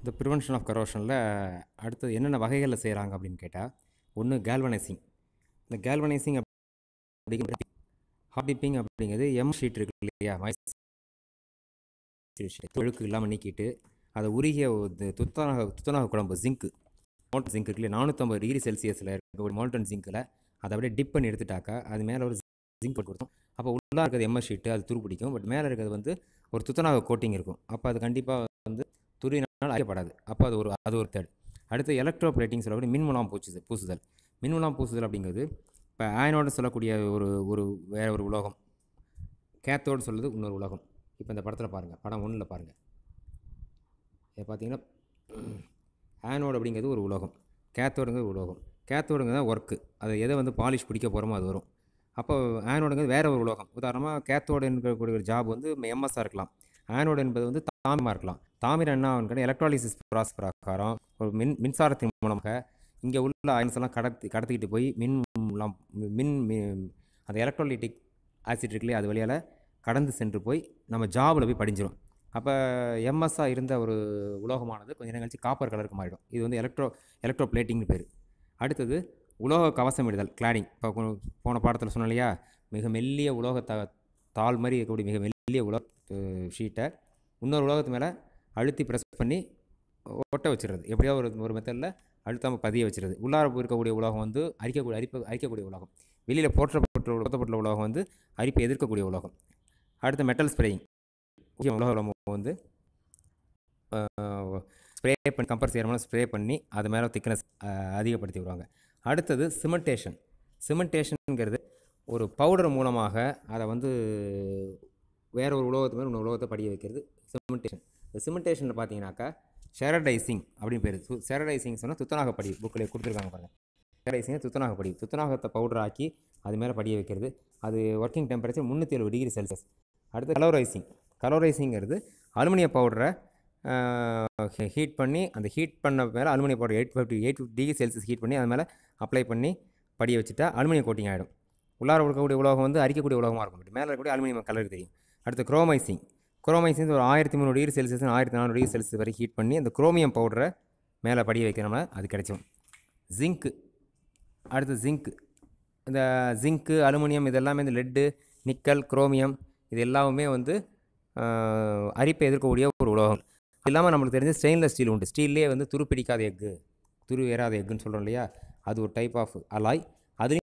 இந்த prevention of கரோஷனில் அடுத்தது என்னென்ன வகைகளில் செய்கிறாங்க அப்படின்னு கேட்டால், ஒன்று கேல்வனைசிங். இந்த கேல்வனைசிங் அப்படிங்கிறது ஹாட் டிப்பிங் அப்படிங்கிறது ஷீட் இருக்கு இல்லையா, தொழுக்கு இல்லாமல் நீக்கிட்டு அதை உருகிய துத்தநாக குழம்பு மோல்டன் ஜிங்க் இருக்கு இல்லையா, 450 டிகிரி செல்சியஸில் இருக்க ஒரு மோல்டன் ஜிங்கில் அதை அப்படியே டிப் பண்ணி எடுத்துட்டாக்கா அது மேலே ஒரு ஜிங்க் போட்டு கொடுத்தோம். அப்போ உள்ளே இருக்கிறது ஷீட்டு அது துரு பிடிக்கும். பட் மேலே இருக்கிறது வந்து ஒரு துத்தநாக கோட்டிங் இருக்கும். அப்போ அது கண்டிப்பாக வந்து துருவினால் அழிக்கப்படாது. அப்போ அது ஒரு தேர்ட். அடுத்து எலக்ட்ரோ பிளேட்டிங் சொல்லக்கூடிய மின்முலாம் பூசுதல். மின்முலாம் பூசுதல் அப்படிங்கிறது இப்போ ஆயனோடு சொல்லக்கூடிய வேற ஒரு உலோகம், கேத்தோடு சொல்லுது இன்னொரு உலோகம். இப்போ இந்த படத்தில் பாருங்கள், படம் 1ல் பாருங்கள். இதை பார்த்தீங்கன்னா ஆனோடு அப்படிங்கிறது ஒரு உலோகம், கேத்தோடுங்கிறது உலோகம். கேத்தோடுங்கிறது தான் ஒர்க்கு, அது எதை வந்து பாலிஷ் பிடிக்க போகிறோமோ அது வரும். அப்போ ஆனோடுங்கிறது வேறு ஒரு உலோகம். உதாரணமாக கேத்தோடு என்கக்கூடிய ஒரு ஜாப் வந்து எம்எஸ்ஸாக இருக்கலாம். ஆனோடு என்பது வந்து தாமிரமாக இருக்கலாம். தாமிரம் என்ன ஆகுன்னு கேட்டால் எலக்ட்ராலிசிஸ் ப்ராசஸ் பிரகாரம் ஒரு மின்சாரத்தின் மூலமாக இங்கே உள்ள அயன்ஸ் எல்லாம் கடத்திக்கிட்டு போய் அந்த எலக்ட்ரோலைட்டிக் ஆசிட் இருக்குல்லையே அது வழியால் கடந்து சென்று போய் நம்ம ஜாபில் போய் படிஞ்சிடும். அப்போ எம்எஸ்ஸாக இருந்த ஒரு உலோகமானது கொஞ்சம் நேரம் கழிச்சு காப்பர் கலருக்கு மாறிடும். இது வந்து எலக்ட்ரோ பிளேட்டிங்னு பேர். அடுத்தது உலோக கவசம் இடுதல், கிளாடிங். இப்போ போன பாடத்தில் சொன்னோம் இல்லையா, மிக மெல்லிய தாள் மாதிரி இருக்கக்கூடிய மிக மெல்லிய ஷீட்டை இன்னொரு உலோகத்து மேலே அழுத்தி ப்ரெஸ் பண்ணி ஒட்ட வச்சுருது. எப்படியோ ஒரு மெத்தடில் அழுத்தாமல் பதிய வச்சுருது. உள்ளார இருக்கக்கூடிய உலோகம் வந்து அரிக்கக்கூடிய உலோகம். வெளியில் போற்றப்பட்ட உலோகம் வந்து அரிப்பை எதிர்க்கக்கூடிய உலோகம். அடுத்து மெட்டல் ஸ்ப்ரேயிங். உலோகம் வந்து ஸ்ப்ரே பண்ணி கம்பர் செய்கிற ஸ்ப்ரே பண்ணி அது மேலே திக்னஸ் அதிகப்படுத்தி விடுவாங்க. அடுத்தது சிமெண்டேஷனுங்கிறது ஒரு பவுடர் மூலமாக அதை வந்து வேற ஒரு உலோகத்து மேலே இன்னொரு உலோகத்தை படிய வைக்கிறது சிமெண்டேஷன். இந்த சிமெண்டேஷனில் பார்த்தீங்கன்னாக்கா ஷெரடைசிங் அப்படின்னு பேர். ஷெரடைசிங் சொன்னால் துத்தநாக படி புக்கில் கொடுத்துருக்காங்க பாருங்கள். ஷெரடைசிங் துத்தநாக படி, துத்தநாகத்தை பவுடர் ஆக்கி அது மேலே படிய வைக்கிறது. அது ஒர்க்கிங் டெம்பரேச்சர் 370 டிகிரி செல்சியஸ். அடுத்து கலோரைசிங்கிறது அலுமினிய பவுடரை ஹீட் பண்ணி அந்த ஹீட் பண்ண மேலே அலுமினிய பவுடர் 850 டிகிரி செல்சியஸ் ஹீட் பண்ணி அது மேலே அப்ளை பண்ணி படிய வச்சுட்டா அலுமினியம் கோட்டிங் ஆகிடும். உள்ளார இருக்கக்கூடிய உலோகம் வந்து அரிக்கக்கூடிய உலகமாக இருக்கும். மேலே இருக்கக்கூடிய அலுமினியம் கலருக்கு தெரியும். அடுத்து குரோமைசிங் ஒரு 1300 டிகிரி செல்சியஸ் 1400 டிகிரி செல்சியஸ் வரை ஹீட் பண்ணி அந்த குரோமியம் பவுடரை மேலே படிய வைக்கிறோம்னா அது கிடைச்சிடும். ஜிங்க்கு இந்த ஜிங்க்கு அலுமினியம் இதெல்லாமே இந்த லெட்டு நிக்கல் குரோமியம் இது எல்லாமே வந்து அரிப்பை எதிர்க்கக்கூடிய ஒரு உலோகம். இது இல்லாமல் நம்மளுக்கு தெரிஞ்ச ஸ்டெயின்லெஸ் ஸ்டீல் உண்டு. ஸ்டீல்லே வந்து துரு பிடிக்காத துரு ஏறாத எக்குன்னு சொல்கிறோம் இல்லையா, அது ஒரு டைப் ஆஃப் அலாய். அதுலேயும்